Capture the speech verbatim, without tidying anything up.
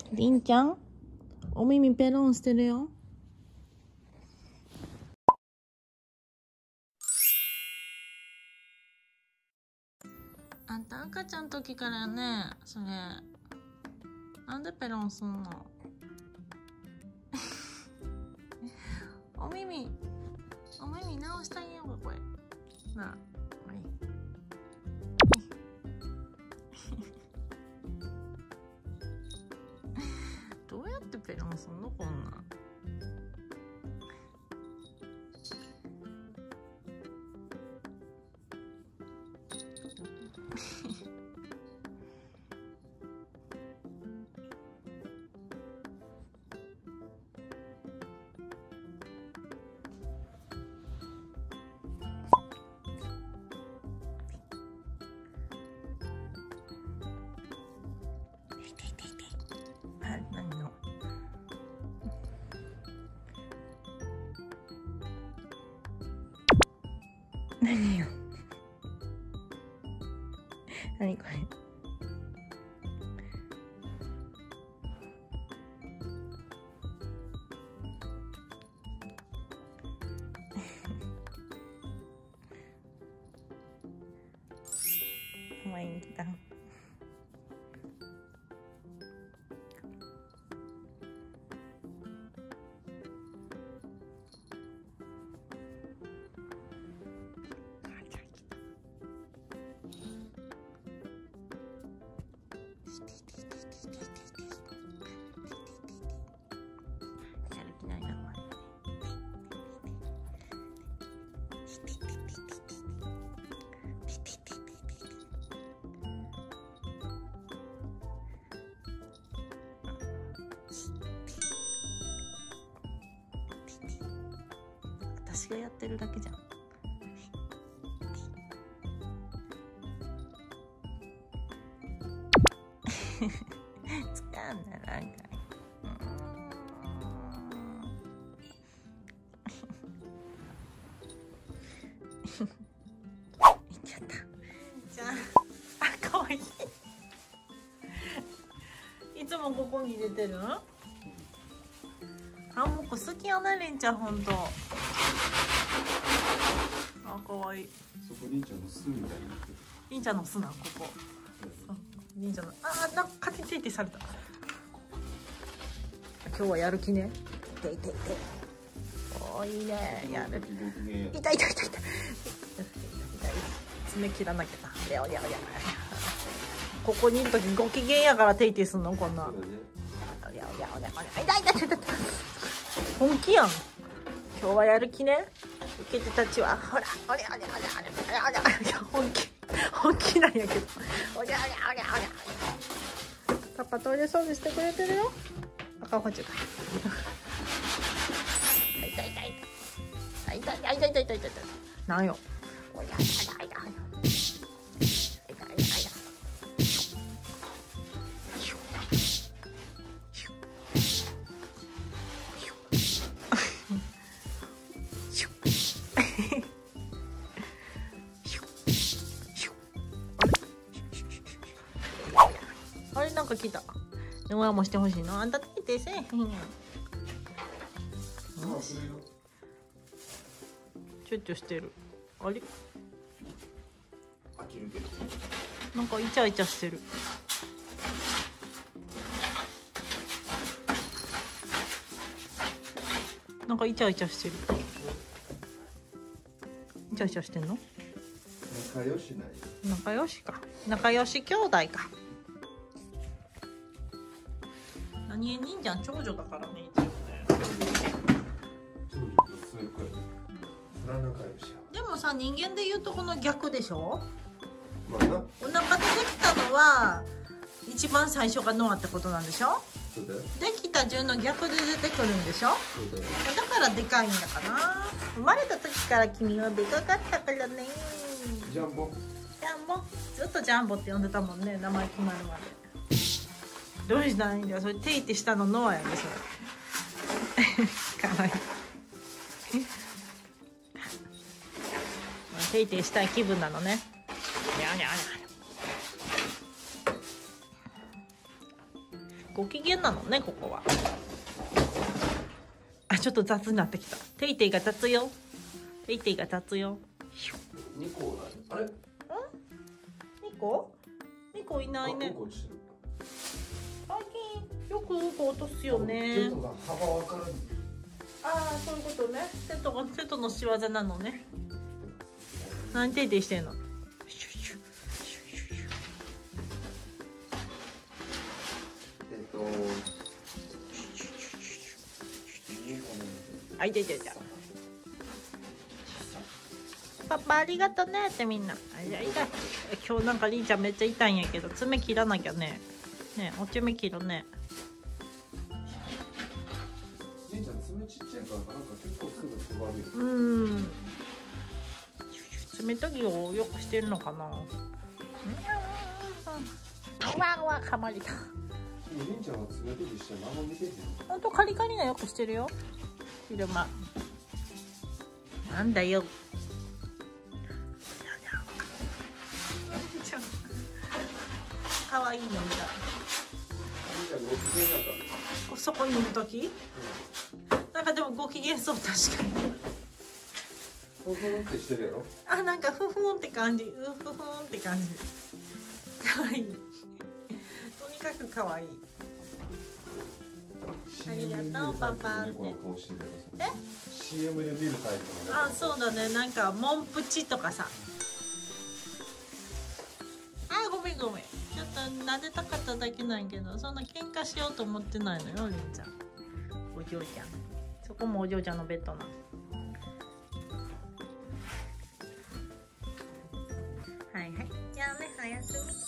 りんちゃん、お耳ペロンしてるよ。あんた赤ちゃんの時からね、それなんでペロンすんの？お耳お耳直してあげようか、これなあ。はい、どうやってペロンすんのこんなん。何の何よ何これ。まあいいんだ。私がやってるだけじゃん。つかんだなんか。いっちゃった。じゃあ、あ、かわいい。いつもここに入れてる？あ、もうこ好きやな、りんちゃん、ほんと。あ、かわいい。 そこりんちゃんの巣みたいになってる。 りんちゃんの巣な、ここ。りんちゃんの、あ、なんか勝手に手いてされた。今日はやる気ね。ていていて。おー、いいね。やる。痛い痛い痛い痛い。痛い。爪切らなきゃな。いやいやいや。ここにいるときご機嫌やからテイテイすんのこんな。いやいやいや痛い痛い痛い痛い。本気やん。今日はやる気ね。受け手たちはほらおりゃおりゃおりゃおりゃおりゃおりゃ。いや本気本気なんやけど。おりゃおりゃおりゃおりゃ。パパトイレ掃除してくれてるよ。赤ほちゅか。痛い痛い痛い痛い痛い痛い痛い痛い痛い痛い。なんよ。おりゃおりゃおりゃおりゃ。あれなんか来た。電話もしてほしいの。あんたテイテイせえへんやん。ちょっちょしてる。あれ？なんかイチャイチャしてる。なんかイチャイチャしてる。イチャイチャしてんの？ 仲良しない。 仲良しか。仲良し兄弟か。何え忍者長女だからね、一応ね。 長女とそういう声。そら仲良しや。 でもさ、人間で言うとこの逆でしょ？ まあな。 お腹でできたのは一番最初がノアってことなんでしょ？ そうだよ。 できた順の逆で出てくるんでしょ？ そうだよ。 だからでかいんだかな。生まれた時から君はでかかったからね。 ジャンボ。 ジャンボ、ずっとジャンボって呼んでたもんね、名前決まるまで。どうしたらいいんだよ、それテイってしたのノアやで、それ。かわいい。テイテイしたい気分なのね。にゃにゃにゃ。 ご機嫌なのねここは。あ、ちょっと雑になってきた。テイテイが雑よ。テイテイが雑よ。 にこあれ？ ん？にこ？にこいないね。最近よくうんこ落とすよね。 テントが幅わからない。 ああ、そういうことね。テントがテントの仕業なのね。何テイテイしてんの？ えっと。 あ、いていていて。パパありがとねってみんな。あ、いや痛い。今日なんかりんちゃんめっちゃ痛いんやけど、爪切らなきゃね。ね、お爪切るね。 りんちゃん爪ちっちゃいからなんか結構すぐ尖るよ。 うん。爪研ぎをよくしてるのかな。うわうわ噛まれた。 りんちゃんは爪研ぎして何も見てへん。 ほんとカリカリなよくしてるよ。昼間。なんだよ。可愛いの見た。そこにいる時、うん、なんかでもご機嫌そう確かに。 ふふんってしてるやろ。 あ、なんかふふんって感じ、うふふんって感じ。可愛い。とにかく可愛い。ありがとうパパって。え？ シーエム で見るタイプの。 あ、そうだね。なんかモンプチとかさ。あ、ごめんごめん。ちょっと撫でたかっただけなんやけど、そんな喧嘩しようと思ってないのよ、りんちゃん。お嬢ちゃん。そこもお嬢ちゃんのベッドなの。はいはい。じゃあね、おやすみ。